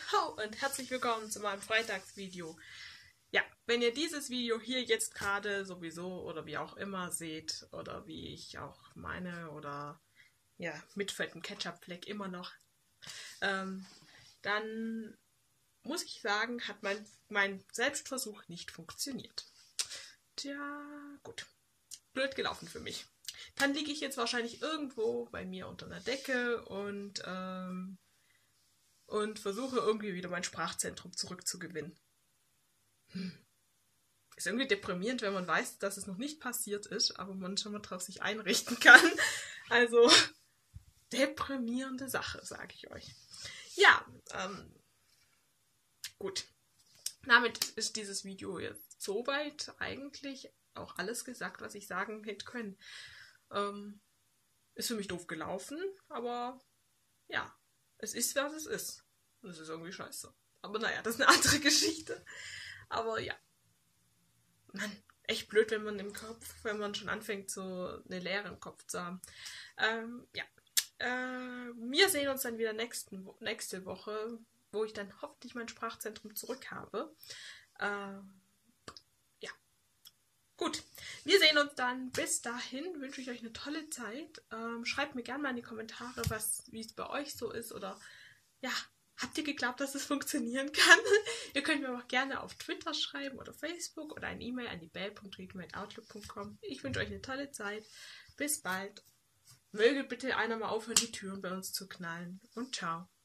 Hallo und herzlich willkommen zu meinem Freitagsvideo. Ja, wenn ihr dieses Video hier jetzt gerade sowieso oder wie auch immer seht oder wie ich auch meine oder ja, mit fettem Ketchupfleck immer noch, dann muss ich sagen, hat mein Selbstversuch nicht funktioniert. Tja, gut. Blöd gelaufen für mich. Dann liege ich jetzt wahrscheinlich irgendwo bei mir unter einer Decke und versuche irgendwie wieder mein Sprachzentrum zurückzugewinnen. Ist irgendwie deprimierend, wenn man weiß, dass es noch nicht passiert ist, aber man schon mal drauf sich einrichten kann. Also, deprimierende Sache, sage ich euch. Ja, gut. Damit ist dieses Video jetzt soweit eigentlich auch alles gesagt, was ich sagen hätte können. Ist für mich doof gelaufen, aber ja, es ist, was es ist. Das ist irgendwie scheiße. Aber naja, das ist eine andere Geschichte. Aber ja. Mann, echt blöd, wenn man im Kopf, wenn man schon anfängt, so eine Leere im Kopf zu haben. Ja. Wir sehen uns dann wieder nächste Woche, wo ich dann hoffentlich mein Sprachzentrum zurück habe. Ja. Gut. Wir sehen uns dann. Bis dahin wünsche ich euch eine tolle Zeit. Schreibt mir gerne mal in die Kommentare, wie es bei euch so ist oder ja. Habt ihr geglaubt, dass es funktionieren kann? Ihr könnt mir auch gerne auf Twitter schreiben oder Facebook oder eine E-Mail an die bell.readme@outlook.com. Ich wünsche euch eine tolle Zeit. Bis bald. Möge bitte einer mal aufhören, die Türen bei uns zu knallen. Und ciao.